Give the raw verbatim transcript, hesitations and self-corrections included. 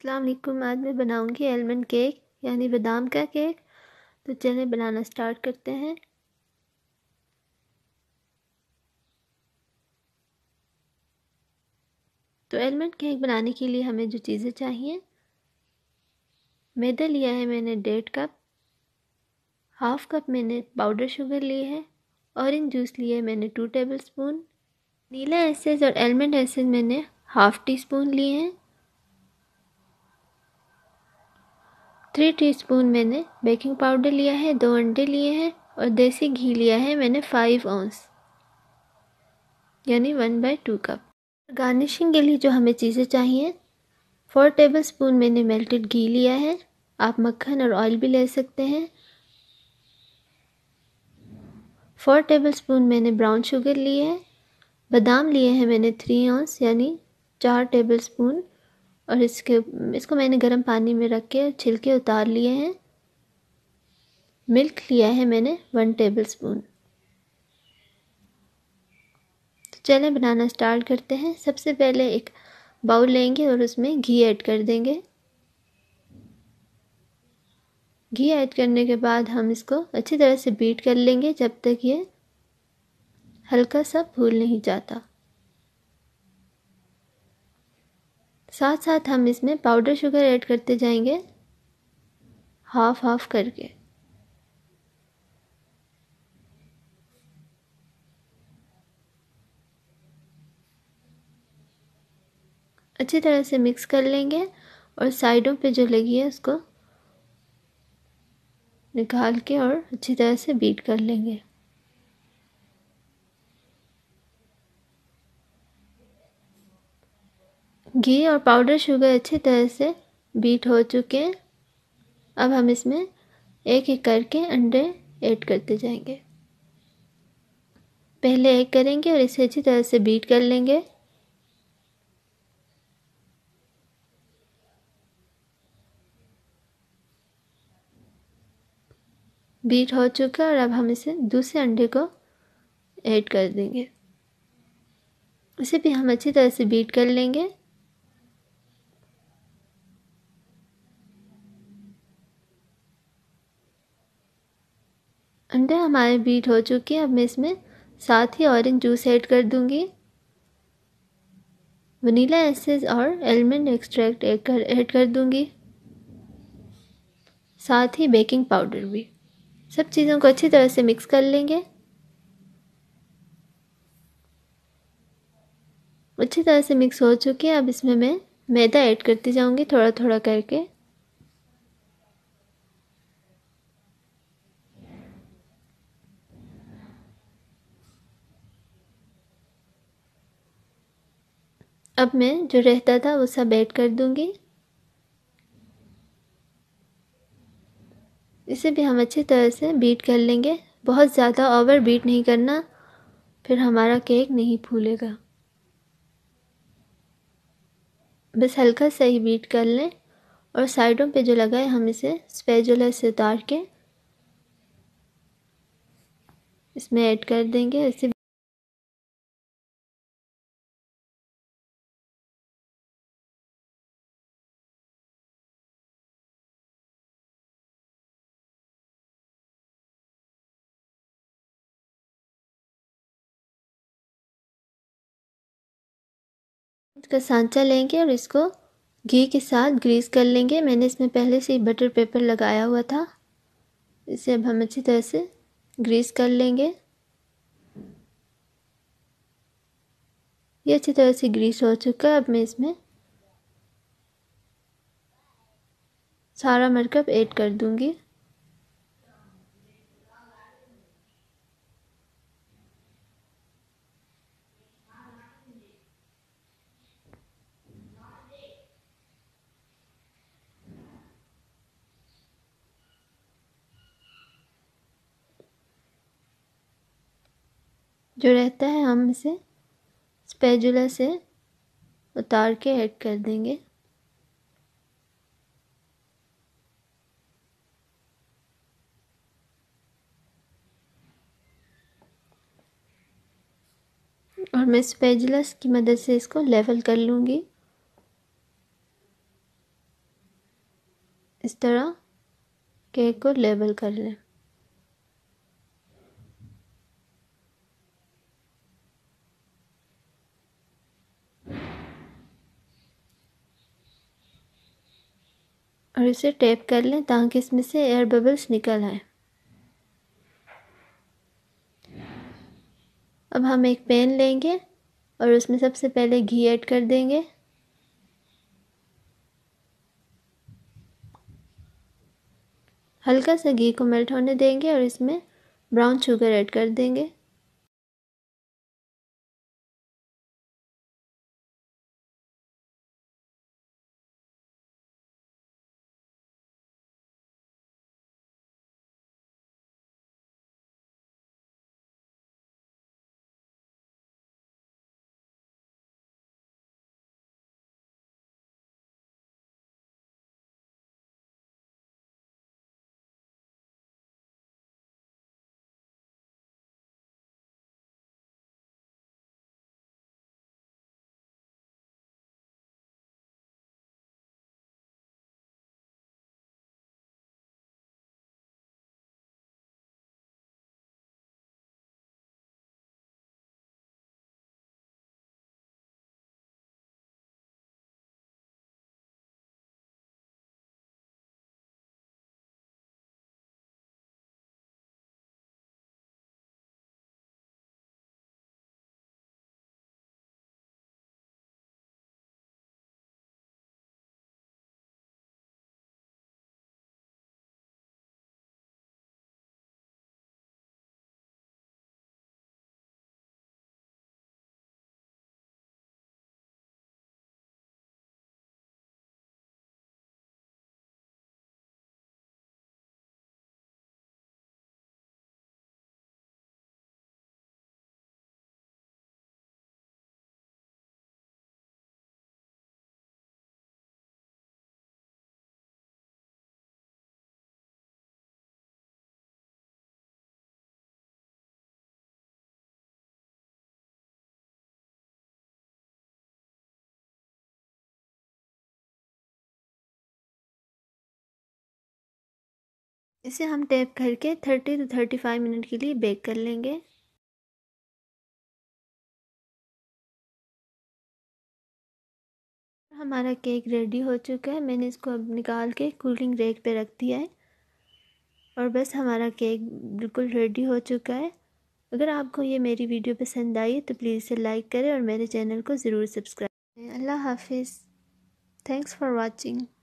अस्सलाम वालेकुम। आज मैं बनाऊंगी आलमंड केक यानी बादाम का केक। तो चलें बनाना स्टार्ट करते हैं। तो आलमंड केक बनाने के लिए हमें जो चीज़ें चाहिए, मैदा लिया है मैंने डेढ़ कप, हाफ कप मैंने पाउडर शुगर ली है, ऑरेंज जूस लिया है मैंने टू टेबल स्पून, नीला एसेंस और आलमंड एसेंस मैंने हाफ टी स्पून लिए हैं, थ्री टीस्पून मैंने बेकिंग पाउडर लिया है, दो अंडे लिए हैं और देसी घी लिया है मैंने फाइव ऑन्स यानी one by two cup. Garnishing के लिए जो हमें चीज़ें चाहिए, फोर टेबल स्पून मैंने मेल्टेड घी लिया है, आप मक्खन और ऑयल भी ले सकते हैं। फोर टेबल स्पून मैंने ब्राउन शुगर लिए है, बादाम लिए हैं मैंने थ्री ऑन्स यानी चार टेबल स्पून और इसके इसको मैंने गर्म पानी में रख के छिलके उतार लिए हैं। मिल्क लिया है मैंने वन टेबल स्पून। तो चलें बनाना स्टार्ट करते हैं। सबसे पहले एक बाउल लेंगे और उसमें घी ऐड कर देंगे। घी ऐड करने के बाद हम इसको अच्छी तरह से बीट कर लेंगे जब तक ये हल्का सा फूल नहीं जाता। साथ साथ हम इसमें पाउडर शुगर ऐड करते जाएंगे हाफ हाफ करके। अच्छी तरह से मिक्स कर लेंगे और साइडों पे जो लगी है उसको निकाल के और अच्छी तरह से बीट कर लेंगे। घी और पाउडर शुगर अच्छी तरह से बीट हो चुके हैं। अब हम इसमें एक एक करके अंडे ऐड करते जाएंगे। पहले एक करेंगे और इसे अच्छी तरह से बीट कर लेंगे। बीट हो चुका है और अब हम इसे दूसरे अंडे को ऐड कर देंगे। इसे भी हम अच्छी तरह से बीट कर लेंगे। अंडे हमारे बीट हो चुके हैं। अब मैं इसमें साथ ही ऑरेंज जूस ऐड कर दूंगी, वनीला एसेंस और आलमंड एक्सट्रैक्ट ऐड कर ऐड कर दूंगी, साथ ही बेकिंग पाउडर भी। सब चीज़ों को अच्छी तरह से मिक्स कर लेंगे। अच्छी तरह से मिक्स हो चुके हैं। अब इसमें मैं मैदा ऐड करती जाऊंगी थोड़ा थोड़ा करके। अब मैं जो रहता था वो सब ऐड कर दूंगी। इसे भी हम अच्छी तरह से बीट कर लेंगे। बहुत ज़्यादा ओवर बीट नहीं करना, फिर हमारा केक नहीं फूलेगा। बस हल्का सा ही बीट कर लें और साइडों पे जो लगा है हम इसे स्पैचुला से उतार के इसमें ऐड कर देंगे। इसे इसका सांचा लेंगे और इसको घी के साथ ग्रीस कर लेंगे। मैंने इसमें पहले से ही बटर पेपर लगाया हुआ था। इसे अब हम अच्छी तरह से ग्रीस कर लेंगे। ये अच्छी तरह से ग्रीस हो चुका है। अब मैं इसमें सारा मरकब ऐड कर दूंगी। जो रहता है हम इसे स्पैचुला से उतार के ऐड कर देंगे। और मैं स्पैचुला की मदद से इसको लेवल कर लूँगी। इस तरह केक को लेबल कर लें। और इसे टेप कर लें ताकि इसमें से एयर बबल्स निकल आए। अब हम एक पैन लेंगे और उसमें सबसे पहले घी ऐड कर देंगे। हल्का सा घी को मेल्ट होने देंगे और इसमें ब्राउन शुगर ऐड कर देंगे। इसे हम टेप करके thirty two thirty five minute के लिए बेक कर लेंगे। हमारा केक रेडी हो चुका है। मैंने इसको अब निकाल के कूलिंग रैक पे रख दिया है और बस हमारा केक बिल्कुल रेडी हो चुका है। अगर आपको ये मेरी वीडियो पसंद आई तो प्लीज़ इसे लाइक करें और मेरे चैनल को ज़रूर सब्सक्राइब करें। अल्लाह हाफिज़। Thanks for watching.